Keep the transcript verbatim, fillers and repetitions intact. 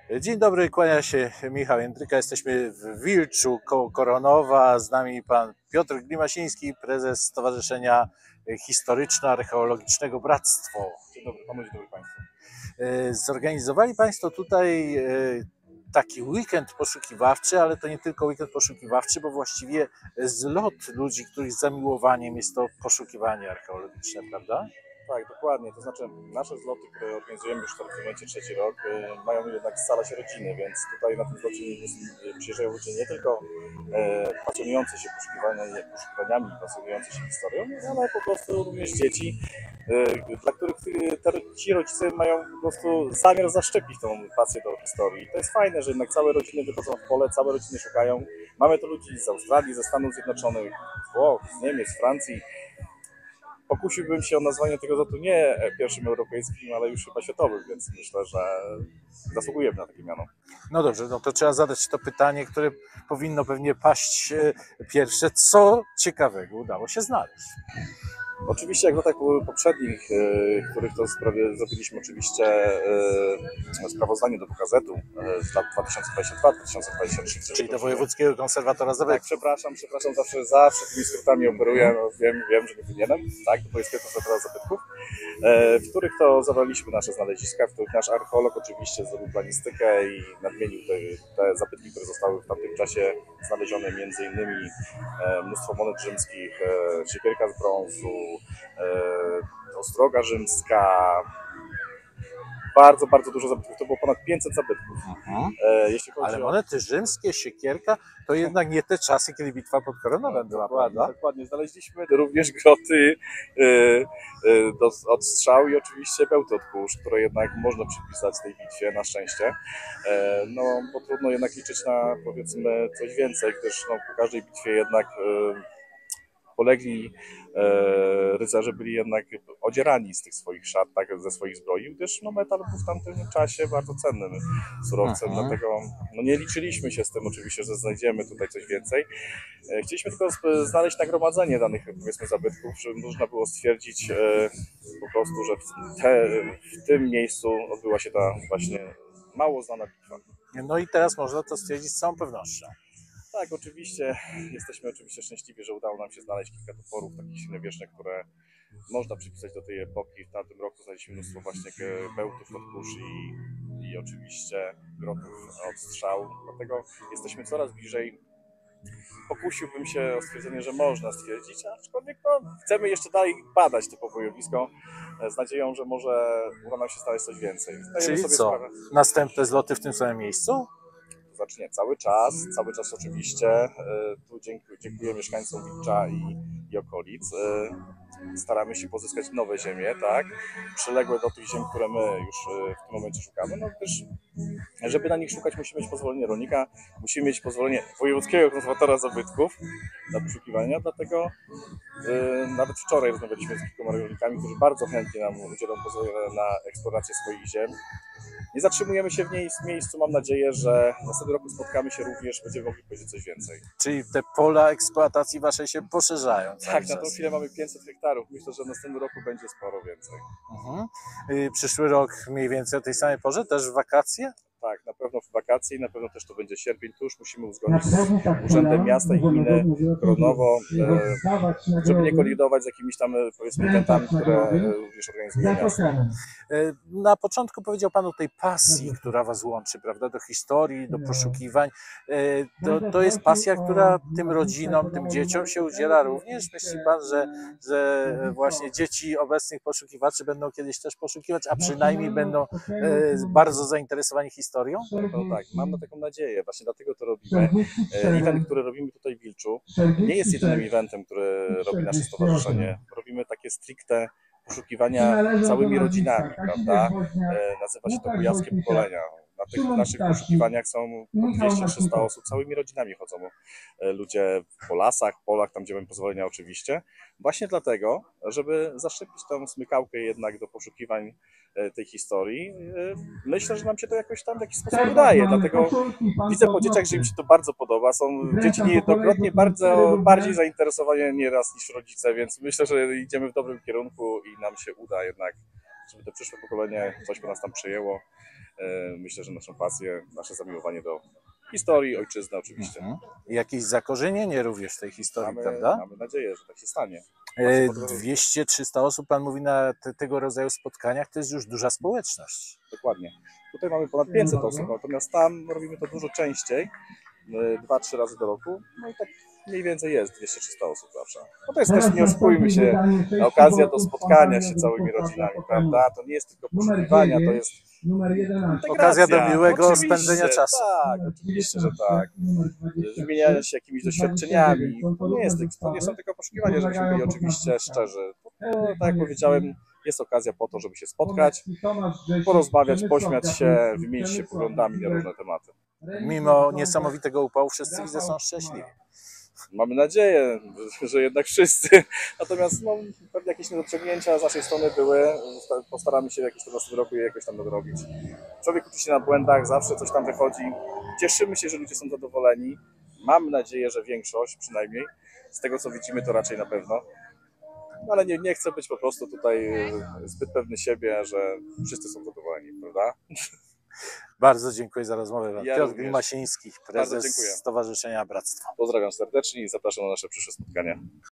Dzień dobry, kłania się Michał Jędryka. Jesteśmy w Wilczu koło Koronowa. Z nami pan Piotr Glimasiński, prezes Stowarzyszenia Historyczno-Archeologicznego Bractwo. Dzień dobry panu, dzień dobry państwu. Zorganizowali państwo tutaj taki weekend poszukiwawczy, ale to nie tylko weekend poszukiwawczy, bo właściwie zlot ludzi, których zamiłowaniem jest to poszukiwanie archeologiczne, prawda? Tak, dokładnie. To znaczy nasze zloty, które organizujemy już w tym momencie trzeci rok, mają jednak scalać rodziny, więc tutaj na tym zlocie przyjeżdżają ludzie nie tylko e, pasjonujący się poszukiwaniami, pasjonujący się historią, ale po prostu również dzieci, e, dla których te, ci rodzice mają po prostu zamiar zaszczepić tą pasję do historii. To jest fajne, że jednak całe rodziny wychodzą w pole, całe rodziny szukają. Mamy to ludzi z Australii, ze Stanów Zjednoczonych, z Włoch, z Niemiec, z Francji. Pokusiłbym się o nazwanie tego zlotu nie pierwszym europejskim, ale już chyba światowym, więc myślę, że zasługujemy na takie miano. No dobrze, no to trzeba zadać to pytanie, które powinno pewnie paść pierwsze. Co ciekawego udało się znaleźć? Oczywiście jak w latach poprzednich, w których to sprawie zrobiliśmy oczywiście sprawozdanie do W K Z-u z lat dwa tysiące dwudziestego drugiego do dwa tysiące dwudziestego trzeciego. Czyli do Wojewódzkiego Konserwatora Zabytków. Tak, przepraszam, przepraszam, zawsze, zawsze tymi skrótami operuję, no, wiem, wiem, że nie powinienem, tak, do Wojewódzkiego Konserwatora Zabytków, w których to zabraliśmy nasze znaleziska, w których nasz archeolog oczywiście zrobił planistykę i nadmienił te, te zabytki, które zostały w tamtym czasie znalezione, między innymi mnóstwo monet rzymskich, siekierka z brązu, ostroga rzymska, bardzo, bardzo dużo zabytków, to było ponad pięćset zabytków. Mhm. Jeśli chodzi Ale o... monety rzymskie, siekierka, to jednak nie te czasy, kiedy bitwa pod Koronowem była, dokładnie, prawda? Dokładnie, znaleźliśmy również groty yy, yy, do odstrzału i oczywiście bełty od kurz, które jednak można przypisać tej bitwie, na szczęście. Yy, no, bo trudno jednak liczyć na, powiedzmy, coś więcej, gdyż no, po każdej bitwie jednak yy, polegli e, rycerze byli jednak odzierani z tych swoich szat, tak, ze swoich zbroi, gdyż no, metal był w tamtym czasie bardzo cennym surowcem, Aha. dlatego no, nie liczyliśmy się z tym oczywiście, że znajdziemy tutaj coś więcej. E, chcieliśmy tylko znaleźć nagromadzenie danych, powiedzmy, zabytków, żeby można było stwierdzić e, po prostu, że w, te, w tym miejscu odbyła się ta właśnie mało znana bitwa. No i teraz można to stwierdzić z całą pewnością. Tak, oczywiście. Jesteśmy oczywiście szczęśliwi, że udało nam się znaleźć kilka toporów takich średniowiecznych, które można przypisać do tej epoki. W tamtym roku znaleźliśmy mnóstwo właśnie bełtów od kurz i, i oczywiście grotów od strzał. Dlatego jesteśmy coraz bliżej. Pokusiłbym się o stwierdzenie, że można stwierdzić, aczkolwiek no, chcemy jeszcze dalej badać to pobojowisko z nadzieją, że może uda nam się znaleźć coś więcej. Zdajemy Czyli sobie co? sprawę. Następne zloty w tym samym miejscu? Znaczy nie, cały czas, cały czas oczywiście. Tu dziękuję, dziękuję mieszkańcom Wilcza i, i okolic. Staramy się pozyskać nowe ziemie, tak, przyległe do tych ziem, które my już w tym momencie szukamy, no gdyż żeby na nich szukać, musimy mieć pozwolenie rolnika, musimy mieć pozwolenie Wojewódzkiego Konserwatora Zabytków na poszukiwania, dlatego yy, nawet wczoraj rozmawialiśmy z kilkoma rolnikami, którzy bardzo chętnie nam udzielą pozwolenia na eksplorację swoich ziem. Nie zatrzymujemy się w niej w miejscu, mam nadzieję, że następnym roku spotkamy się również, będziemy mogli powiedzieć coś więcej. Czyli te pola eksploatacji waszej się poszerzają. Tak, na tą chwilę mamy pięćset hektarów, myślę, że w następnym roku będzie sporo więcej. Mhm. Przyszły rok mniej więcej o tej samej porze, też w wakacje? Tak, na pewno w wakacje i na pewno też to będzie sierpień. Tu już musimy uzgodnić z Urzędem Miasta i Gminy Koronowo, żeby nie kolidować z jakimiś tam, powiedzmy, eventami, które również organizuje miasto. Na początku powiedział Pan o tej pasji, która Was łączy, prawda, do historii, do poszukiwań. To, to jest pasja, która tym rodzinom, tym dzieciom się udziela również. Myśli Pan, że, że właśnie dzieci obecnych poszukiwaczy będą kiedyś też poszukiwać, a przynajmniej będą bardzo zainteresowani historią? No tak, mam na taką nadzieję, właśnie dlatego to robimy. Event, który robimy tutaj w Wilczu, nie jest jedynym eventem, który robi nasze stowarzyszenie. Robimy takie stricte poszukiwania całymi rodzinami, prawda? Nazywa się to Kujawskie Pokolenia. Na tych naszych poszukiwaniach są dwieście trzysta osób, całymi rodzinami chodzą ludzie po lasach, polach, tam gdzie mamy pozwolenia oczywiście. Właśnie dlatego, żeby zaszczepić tą smykałkę jednak do poszukiwań tej historii. Myślę, że nam się to jakoś tam w jakiś sposób udaje, dlatego widzę po dzieciach, że im się to bardzo podoba. Są dzieci niejednokrotnie bardzo bardziej zainteresowane nieraz niż rodzice, więc myślę, że idziemy w dobrym kierunku i nam się uda jednak, żeby to przyszłe pokolenie coś po nas tam przejęło. myślę, że naszą pasję, nasze zamiłowanie do historii, ojczyzny oczywiście. Mhm. I jakieś zakorzenienie również w tej historii, Mamy, prawda? mamy nadzieję, że tak się stanie. E, dwieście trzysta osób, pan mówi, na te, tego rodzaju spotkaniach, to jest już duża społeczność. Dokładnie. Tutaj mamy ponad pięćset osób, natomiast tam robimy to dużo częściej, dwa trzy razy do roku, no i tak mniej więcej jest dwieście trzysta osób zawsze. No to jest też, nie oszukujmy się, okazja do spotkania się całymi rodzinami, prawda? To nie jest tylko poszukiwania, to jest Okazja do miłego oczywiście, spędzenia czasu. Tak, oczywiście, że tak. Wymieniania się jakimiś doświadczeniami. To nie, jest, to nie są tylko poszukiwania, żebyśmy byli oczywiście szczerzy. No, tak jak powiedziałem, jest okazja po to, żeby się spotkać, porozmawiać, pośmiać się, wymienić się poglądami na różne tematy. Mimo niesamowitego upału wszyscy widzę są szczęśliwi. Mamy nadzieję, że jednak wszyscy. Natomiast no, pewnie jakieś niedociągnięcia z naszej strony były. Postaramy się w jakimś następnym roku je jakoś tam nadrobić. Człowiek uczy się na błędach, zawsze coś tam wychodzi. Cieszymy się, że ludzie są zadowoleni. Mam nadzieję, że większość przynajmniej. Z tego co widzimy, to raczej na pewno. No, ale nie, nie chcę być po prostu tutaj zbyt pewny siebie, że wszyscy są zadowoleni, prawda? Bardzo dziękuję za rozmowę. Ja Piotr również. Glimasiński, prezes Stowarzyszenia Bractwo. Pozdrawiam serdecznie i zapraszam na nasze przyszłe spotkania.